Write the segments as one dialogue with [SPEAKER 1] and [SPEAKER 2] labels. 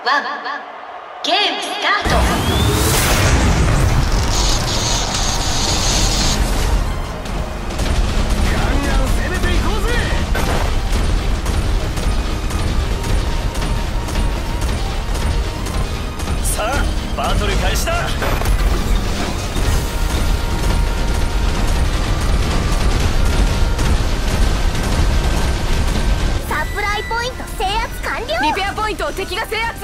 [SPEAKER 1] ゲームスタート。
[SPEAKER 2] バトル開始だ。
[SPEAKER 3] サプライポイント制圧完了。
[SPEAKER 4] リペアポイントを敵が制圧。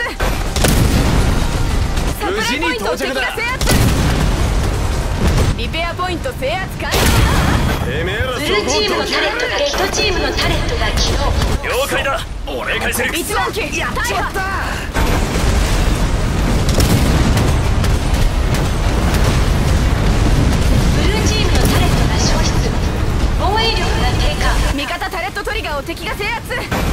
[SPEAKER 4] サプライ
[SPEAKER 2] 無事に
[SPEAKER 4] ポイントを
[SPEAKER 2] 到着だ。
[SPEAKER 4] 敵が制圧。リペアポイント制圧完了。
[SPEAKER 2] てめえら
[SPEAKER 1] ブルーチームのタレットがレッドチームのタレットが起動。
[SPEAKER 2] 了解だ。俺返せる。
[SPEAKER 4] 一番機
[SPEAKER 2] やっちまった。
[SPEAKER 1] 防衛力が低下。
[SPEAKER 4] 味方タレットトリガーを敵が制圧。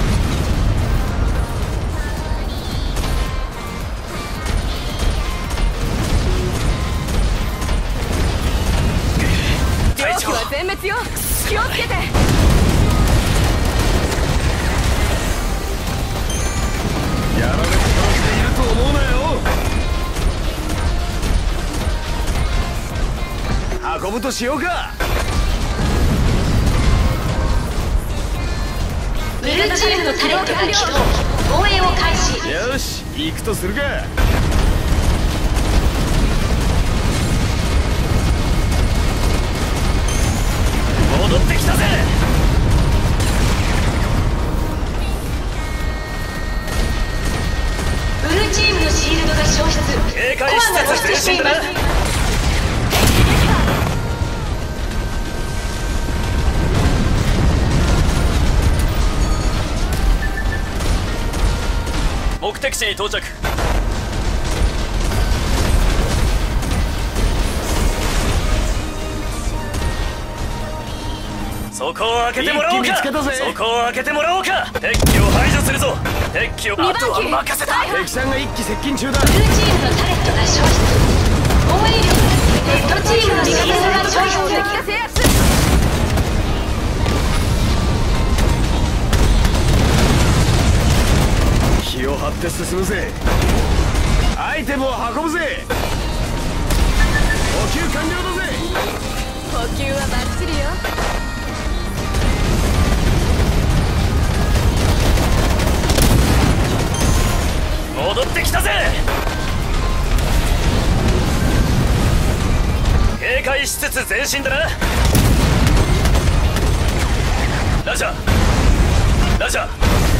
[SPEAKER 4] 上機は全滅よ。気をつけて。
[SPEAKER 2] やられっぱなしでいると思うなよ。運ぶとしようか。
[SPEAKER 1] ブルーチームのタレットが起動。防衛を開始。
[SPEAKER 2] よし、行くとするか。戻ってきたぜ。
[SPEAKER 1] ブルーチームのシールドが消失。
[SPEAKER 2] 警戒施設前進だな。目的地に到着。そこを開けてもらおうか。そこを開けてもらおうか。敵機を排除するぞ。敵機をあとは任せた。敵さんが一機接近中だ。
[SPEAKER 1] ブルーチームのタレットが消失。防衛力レッドチームのシールドが消失。
[SPEAKER 4] 敵が制圧。
[SPEAKER 2] 気を張って進むぜ。アイテムを運ぶぜ。補給完了だぜ。
[SPEAKER 4] 補給はバッチリよ。
[SPEAKER 2] 戻ってきたぜ。警戒施設前進だな。ラジャーラジャー。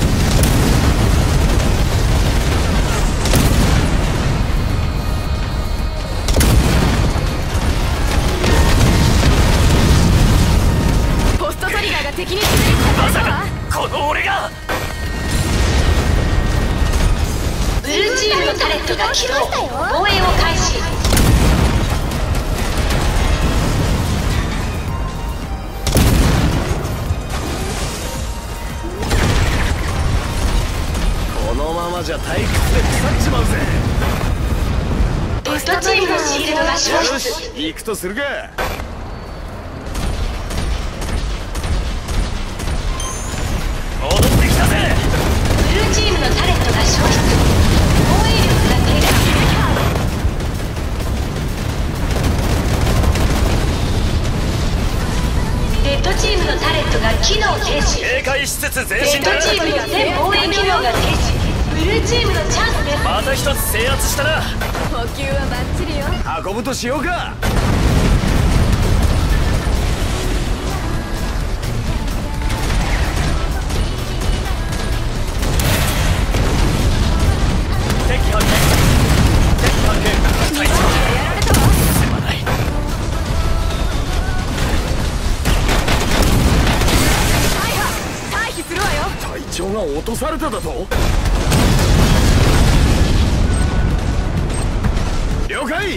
[SPEAKER 4] ポストトリガーが敵に攻める。
[SPEAKER 2] まさかこの俺が。
[SPEAKER 1] ブルーチームのタレットが起動。防衛を開始。
[SPEAKER 2] このままじゃ退屈で腐っちまうぜ。
[SPEAKER 1] レッドチームのシールドが消
[SPEAKER 2] よ
[SPEAKER 1] 失。
[SPEAKER 2] し、行くとするか。戻ってきたぜ。
[SPEAKER 1] ブルーチームのタレットが消失。防衛力が低下。レッドチームのタレットが機能停止。
[SPEAKER 2] 警戒施設前
[SPEAKER 1] レ
[SPEAKER 2] 進だ。
[SPEAKER 1] ッドチームの全防衛機能が停止。ブルーチームのチャンスです。
[SPEAKER 2] また一つ制圧したな。
[SPEAKER 4] 補給はバッチリよ。
[SPEAKER 2] 運ぶとしようか。敵発見。敵発見。隊長
[SPEAKER 4] やられたわ。
[SPEAKER 2] すまない。
[SPEAKER 4] 退避するわよ。
[SPEAKER 2] 隊長が落とされただと。了解。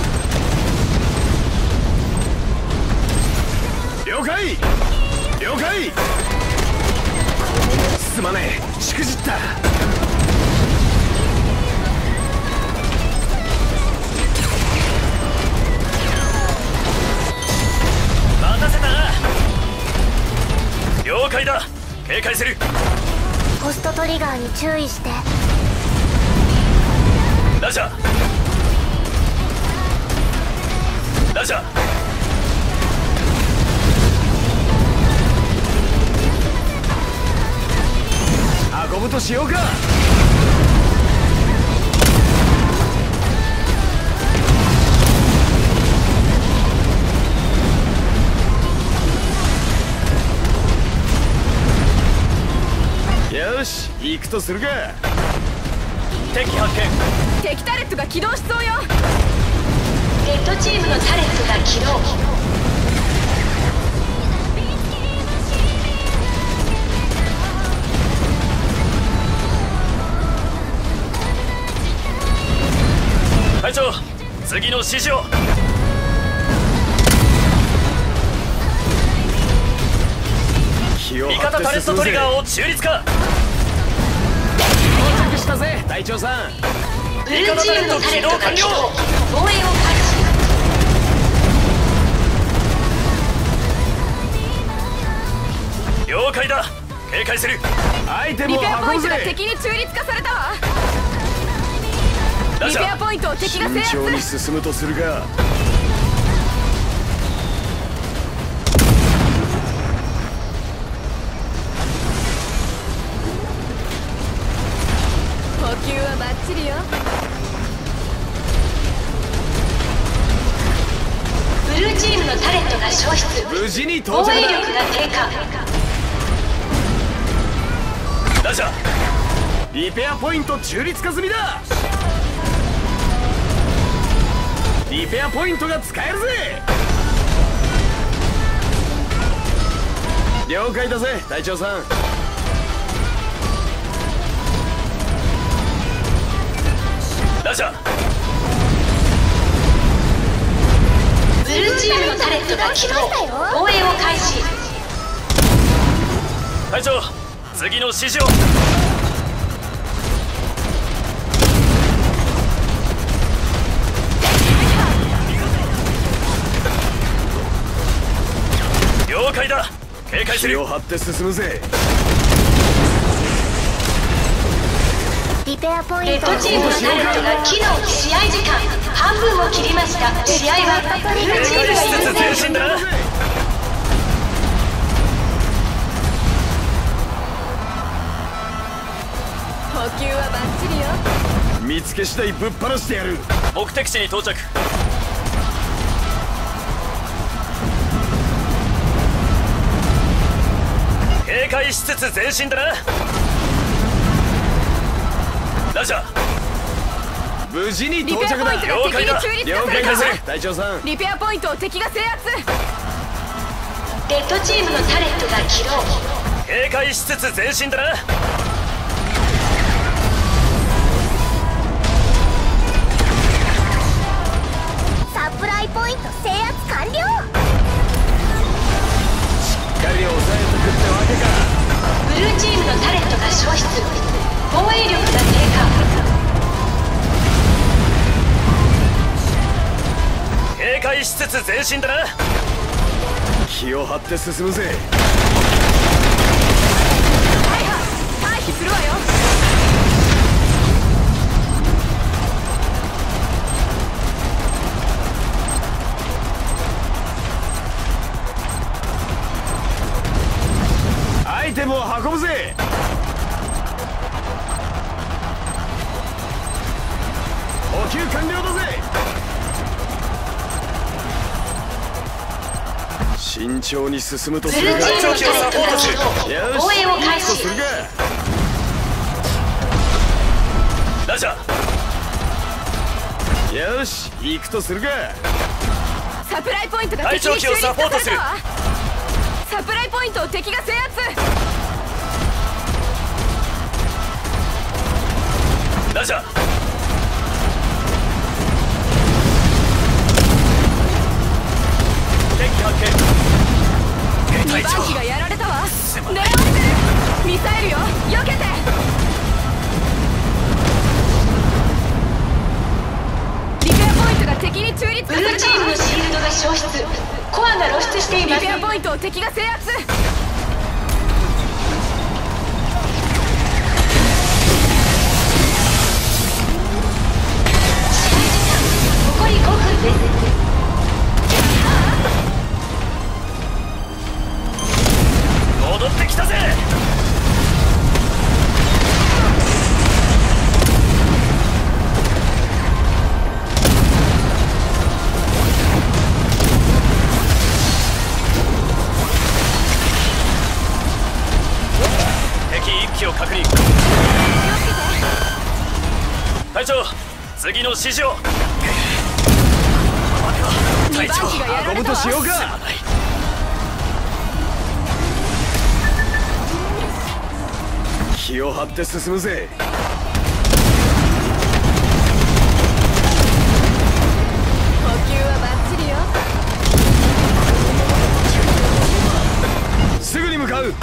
[SPEAKER 2] 了解。了解。すまねえ、しくじった。任せたな。了解だ。警戒する。
[SPEAKER 3] ポストトリガーに注意して。
[SPEAKER 2] しようか。よし、行くとするか。敵発見。
[SPEAKER 4] 敵タレットが起動しそうよ。
[SPEAKER 1] レッドチームのタレットが起動。
[SPEAKER 2] 隊長、次の指示を。味方タレットトリガーを中立化。到着したぜ、隊長さん。
[SPEAKER 1] ブルーチームのタレットが起動。防衛を開始。
[SPEAKER 2] 了解だ。警戒する。アイテムを
[SPEAKER 4] リペアポイ
[SPEAKER 2] 運ぶぜ。
[SPEAKER 4] ントが敵に中立化されたわ。リペアポイントを敵が制圧。
[SPEAKER 2] 慎重に進むとするか。
[SPEAKER 4] 補給はバッチリよ。
[SPEAKER 1] ブルーチームのタレットが消失。
[SPEAKER 2] 無事に到着
[SPEAKER 1] 防衛
[SPEAKER 2] だ。
[SPEAKER 1] 力が低下。
[SPEAKER 2] ラジャー、リペアポイント中立化済みだ。リペアポイントが使えるぜ。了解だぜ、隊長さん。ラジャー、
[SPEAKER 1] ブルーチームのタレットが起動。防衛を開始。
[SPEAKER 2] 隊長、次の指示を。了解だ。警戒する。気を張って進むぜ。
[SPEAKER 3] リペアポイント
[SPEAKER 1] レッドチームのタレットが起動。試合時間半分を切りました。試合はブルーチームが優
[SPEAKER 2] 警戒しつつ前進だな。
[SPEAKER 4] 補給はバッチリよ。
[SPEAKER 2] 見つけ次第ぶっ放してやる。目的地に到着。警戒しつつ前進だな。ラジャー、無事に到着だ。
[SPEAKER 4] リペアポイントが敵に中立化されたわ。
[SPEAKER 2] 隊長さん。
[SPEAKER 4] リペアポイントを敵が制圧。
[SPEAKER 1] レッドチームのタレットが起動。
[SPEAKER 2] 警戒しつつ前進だな。
[SPEAKER 3] サプライポイント制圧完了。
[SPEAKER 2] しっかり抑えてくってわけか。
[SPEAKER 1] ブルーチームのタレットが消失。防衛力が低下。
[SPEAKER 2] 警戒しつつ前進だな。気を張って進むぜ。
[SPEAKER 4] 退避するわよ。
[SPEAKER 2] アイテムを運ぶぜ。補給完了だぜ。慎重に進むとするが。
[SPEAKER 1] ブルーチームのタレットが起動。防衛を開始。
[SPEAKER 2] するが。ラジャー、よし、行くとするが。
[SPEAKER 4] サプライポイントが敵に中立化されたわ。サプライポイントを敵が制圧。
[SPEAKER 2] ラジャー、敵発見。
[SPEAKER 4] 2番機がやられたわ。狙われてる。ミサイルよ、避けて。リペアポイントが敵に中立化
[SPEAKER 1] ブルー
[SPEAKER 4] されたわ。
[SPEAKER 1] チームのシールドが消失。コアが露出しています。
[SPEAKER 4] リペアポイントを敵が制圧。
[SPEAKER 1] 残り5分です。
[SPEAKER 2] 戻ってきたぜ。 隊長、次の指示を。
[SPEAKER 4] 2番機がやられたわ。
[SPEAKER 2] しようか。気を張って進むぜ。
[SPEAKER 4] 補給はバッチリよ。
[SPEAKER 2] すぐに向かう。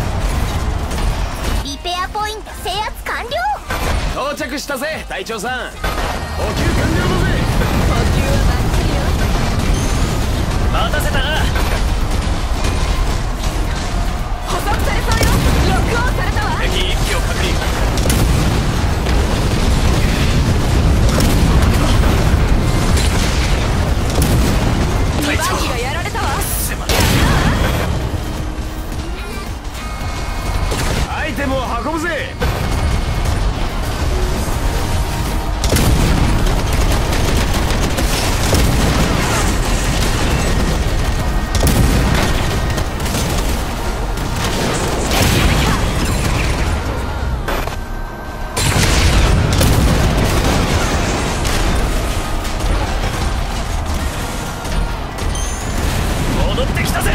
[SPEAKER 3] リペアポイント制圧完了。
[SPEAKER 2] 到着したぜ隊長さん。補給完了だぜ。
[SPEAKER 4] 補給はバッチリよ。
[SPEAKER 2] 待たせたな。
[SPEAKER 4] 捕捉されそうよ。ロックオンされたわ。
[SPEAKER 2] 敵1機を確認。
[SPEAKER 4] 2番機がやられたわ。
[SPEAKER 2] アイテムを運ぶぜ。戻ってきたぜ。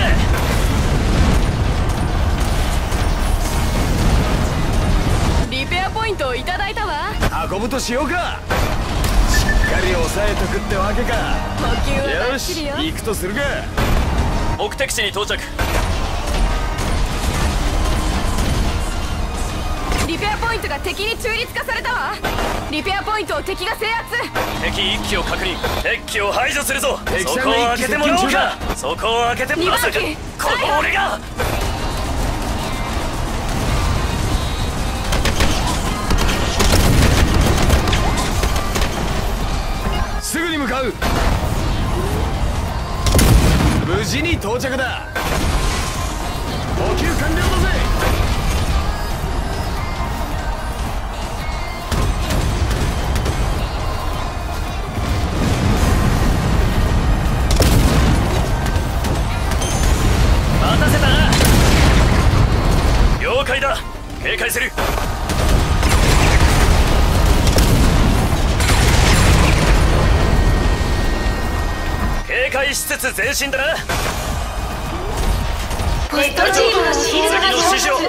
[SPEAKER 4] リペアポイントをいただいたわ。
[SPEAKER 2] 運ぶとしようか。しっかり押さえとくってわけか。
[SPEAKER 4] 補給はバ
[SPEAKER 2] よ
[SPEAKER 4] ッチリよ。
[SPEAKER 2] し、行くとするか。目的地に到着。
[SPEAKER 4] リペアポイントが敵に中立化されたわ。リペアポイントを敵が制圧。
[SPEAKER 2] 敵1機を確認。敵機を排除するぞ。そこを
[SPEAKER 5] 敵さんが
[SPEAKER 2] 開けてもらおうか。そこを開けてもらおうか。
[SPEAKER 4] 二番機
[SPEAKER 2] この俺が。すぐに向かう。無事に到着だ。補給完了だぜ。待たせたな。了解だ。警戒する。警戒しつつ前進だな。
[SPEAKER 1] レッドチームのシールドが消失。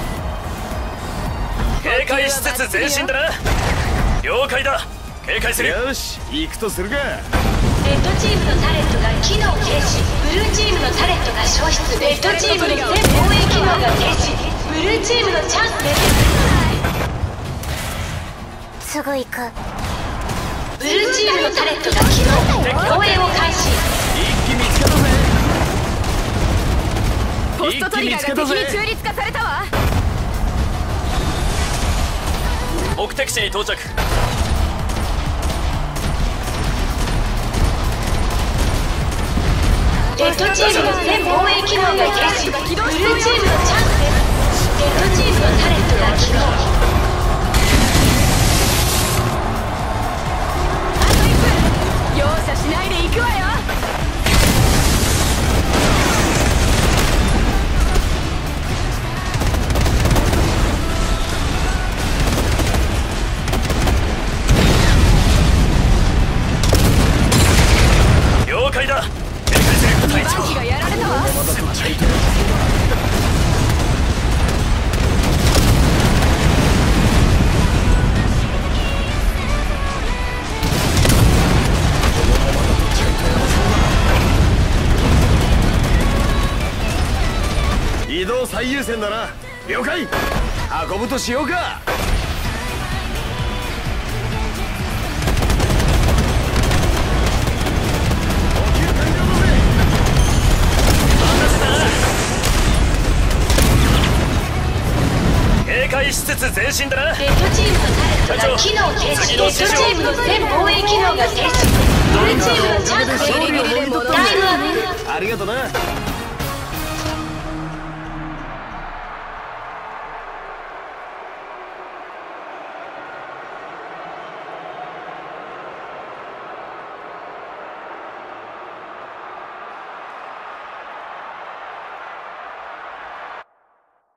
[SPEAKER 2] 警戒しつつ前進だな。了解だ。警戒する。よし、行くとするか。
[SPEAKER 1] レッドチームのタレットが機能停止。ブルーチームのタレットが消失。レッドチームの全防衛機能が停止。ブルーチームのチャンスです。
[SPEAKER 3] すぐ行く。
[SPEAKER 1] ブルーチームのタレットが起動。防衛を開始。
[SPEAKER 2] 一気見つけたぜ。
[SPEAKER 4] ポストトリガーが敵に中立化されたわ。
[SPEAKER 2] 目的地に到着。
[SPEAKER 1] レッドチームの全防衛機能が停止。ブルーチームのチャンスです。レッドチームのタレットが起動。
[SPEAKER 4] あと1分。容赦しないで行くわよ。
[SPEAKER 2] 了解だ。警戒する。隊
[SPEAKER 4] 2番機がやられたわ。
[SPEAKER 2] 移動最優先だな。了解。運ぶとしようか。警戒しつつ前進だな。
[SPEAKER 1] レッドチームのタレットが機能停止。レッドチームの全防衛機能が停止。ブルーチームのチャンスです。
[SPEAKER 4] ビリビリで戻る。
[SPEAKER 1] だいぶ危ない。
[SPEAKER 2] ありがとな。